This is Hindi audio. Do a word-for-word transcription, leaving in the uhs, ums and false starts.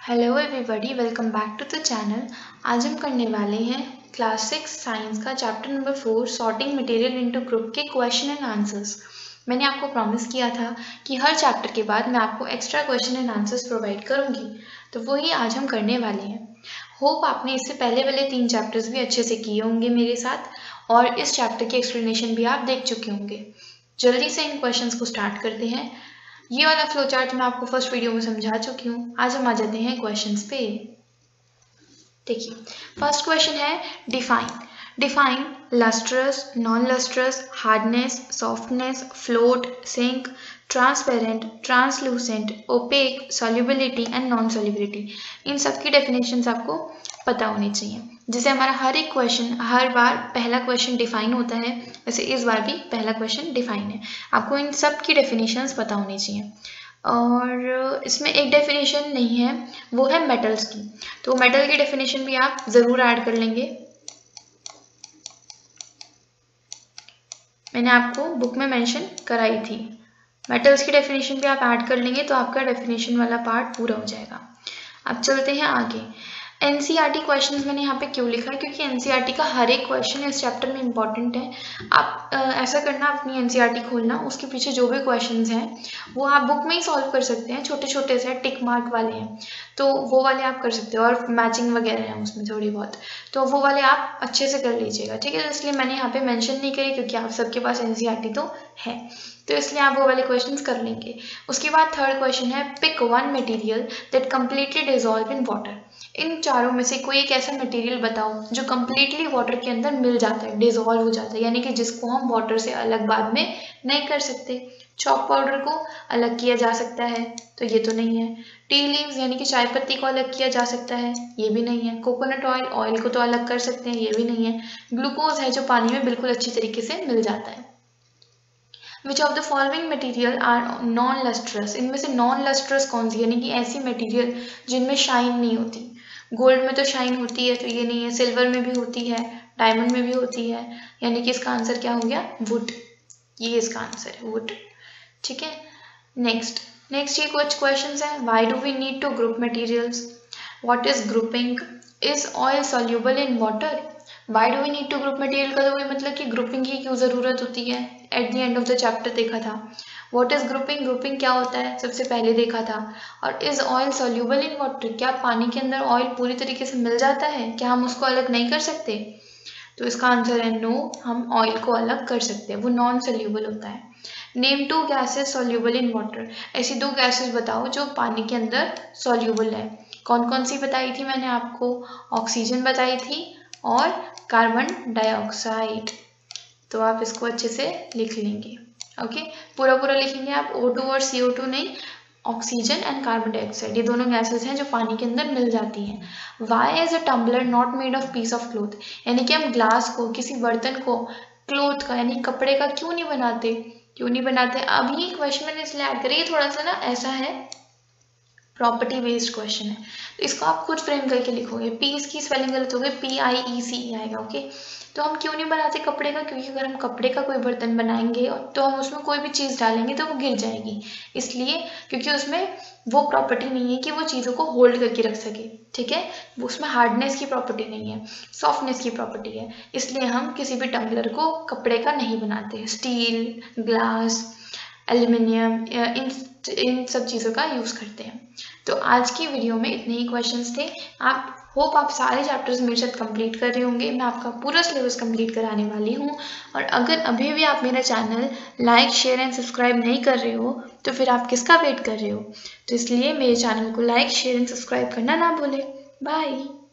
Hello everybody, welcome back to the channel. आज हम करने वाले हैं क्लास सिक्स साइंस का chapter number four sorting material into group के क्वेश्चन एंड आंसर्स। मैंने आपको प्रॉमिस किया था कि हर चैप्टर के बाद मैं आपको extra question and answers provide करूंगी, तो वही आज हम करने वाले हैं। होप आपने इससे पहले वाले तीन चैप्टर्स भी अच्छे से किए होंगे मेरे साथ, और इस चैप्टर की एक्सप्लेनेशन भी आप देख चुके होंगे। जल्दी से इन क्वेश्चंस को स्टार्ट करते हैं। ये वाला फ्लो चार्ट मैं आपको फर्स्ट वीडियो में समझा चुकी हूँ। आज हम आ जाते हैं क्वेश्चंस पे। देखिए, फर्स्ट क्वेश्चन है define define lustrous, non lustrous, hardness, softness, float, sink, transparent, translucent, opaque, solubility and non solubility. इन सब की डेफिनेशंस आपको पता होनी चाहिए। जैसे हमारा हर एक क्वेश्चन हर बार पहला क्वेश्चन डिफाइन होता है, वैसे इस बार भी पहला क्वेश्चन डिफाइन है। आपको इन सब की डेफिनेशंस पता होनी चाहिए। और इसमें एक डेफिनेशन नहीं है, वो है मेटल्स की। तो मेटल की डेफिनेशन भी आप ज़रूर ऐड कर लेंगे। मैंने आपको बुक में मेंशन कराई थी। मेटल्स की डेफिनेशन भी आप ऐड कर लेंगे तो आपका डेफिनेशन वाला पार्ट पूरा हो जाएगा। अब चलते हैं आगे। एनसीईआरटी क्वेश्चंस मैंने यहाँ पे क्यों लिखा है, क्योंकि एनसीईआरटी का हर एक क्वेश्चन इस चैप्टर में इंपॉर्टेंट है। आप आ, ऐसा करना, अपनी एनसीईआरटी खोलना, उसके पीछे जो भी क्वेश्चंस हैं वो आप बुक में ही सॉल्व कर सकते हैं। छोटे छोटे से टिक मार्क वाले हैं तो वो वाले आप कर सकते हो, और मैचिंग वगैरह है उसमें थोड़ी बहुत, तो वो वाले आप अच्छे से कर लीजिएगा, ठीक है। इसलिए मैंने यहाँ पे मेंशन नहीं करी, क्योंकि आप सबके पास एनसीईआरटी तो है, तो इसलिए आप वो वाले क्वेश्चंस कर लेंगे। उसके बाद थर्ड क्वेश्चन है pick one material that completely dissolve in water. इन चारों में से कोई एक ऐसा मटेरियल बताओ जो कंप्लीटली वाटर के अंदर मिल जाता है, डिसॉल्व हो जाता है, यानी कि जिसको हम वाटर से अलग बाद में नहीं कर सकते। चॉक पाउडर को अलग किया जा सकता है, तो ये तो नहीं है। टी लीव्स यानी कि चाय पत्ती को अलग किया जा सकता है, ये भी नहीं है। कोकोनट ऑयल, ऑयल को तो अलग कर सकते हैं, ये भी नहीं है। ग्लूकोज है जो पानी में बिल्कुल अच्छी तरीके से मिल जाता है। Which of the following material are non-lustrous? इनमें से नॉन लस्ट्रस कौन सी, यानी कि ऐसी मटेरियल जिनमें शाइन नहीं होती। गोल्ड में तो शाइन होती है, तो ये नहीं है। सिल्वर में भी होती है, डायमंड में भी होती है, यानी कि इसका आंसर क्या हो गया, वुड। ये इसका आंसर है, वुड, ठीक है। नेक्स्ट नेक्स्ट ये कुछ क्वेश्चंस हैं। Why do we need to group materials? What is grouping? Is oil soluble in water? Why do we need to group material का तो वही मतलब कि ग्रुपिंग की क्यों ज़रूरत होती है, at the end of the chapter देखा था। What is grouping? ग्रुपिंग क्या होता है सबसे पहले देखा था। और is oil soluble in water? क्या पानी के अंदर ऑयल पूरी तरीके से मिल जाता है, क्या हम उसको अलग नहीं कर सकते? तो इसका आंसर है नो, हम ऑयल को अलग कर सकते हैं, वो नॉन सॉल्युबल होता है। Name two gases soluble in water. ऐसी दो गैसेस बताओ जो पानी के अंदर सॉल्युबल है। कौन कौन सी बताई थी मैंने आपको? ऑक्सीजन बताई थी और कार्बन डाइऑक्साइड। तो आप इसको अच्छे से लिख लेंगे, ओके। पूरा पूरा लिखेंगे आप, ओ टू और सी ओ टू नहीं, ऑक्सीजन एंड कार्बन डाइऑक्साइड, ये दोनों गैसेस हैं जो पानी के अंदर मिल जाती हैं। Why is a tumbler not made of piece of cloth? यानी कि हम ग्लास को, किसी बर्तन को क्लोथ का यानी कपड़े का क्यों नहीं बनाते? क्यों नहीं बनाते? अभी क्वेश्चन मैंने इसलिए ऐड करी, थोड़ा सा ना ऐसा है, प्रॉपर्टी बेस्ड क्वेश्चन है, तो इसको आप खुद फ्रेम करके लिखोगे। पी इसकी स्पेलिंग गलत हो गई, पी आई ई सी आएगा, ओके। तो हम क्यों नहीं बनाते कपड़े का? क्योंकि अगर हम कपड़े का कोई बर्तन बनाएंगे तो हम उसमें कोई भी चीज़ डालेंगे तो वो गिर जाएगी, इसलिए क्योंकि उसमें वो प्रॉपर्टी नहीं है कि वो चीज़ों को होल्ड करके रख सके, ठीक है। उसमें हार्डनेस की प्रॉपर्टी नहीं है, सॉफ्टनेस की प्रॉपर्टी है, इसलिए हम किसी भी टम्बलर को कपड़े का नहीं बनाते। स्टील, ग्लास, एल्युमिनियम, इन इन सब चीज़ों का यूज़ करते हैं। तो आज की वीडियो में इतने ही क्वेश्चंस थे। आप होप आप सारे चैप्टर्स मेरे साथ कंप्लीट कर रहे होंगे। मैं आपका पूरा सिलेबस कंप्लीट कराने वाली हूँ, और अगर अभी भी आप मेरा channel like, share and subscribe नहीं कर रहे हो तो फिर आप किसका वेट कर रहे हो? तो इसलिए मेरे चैनल को लाइक, शेयर एंड सब्सक्राइब करना ना भूलें। बाय।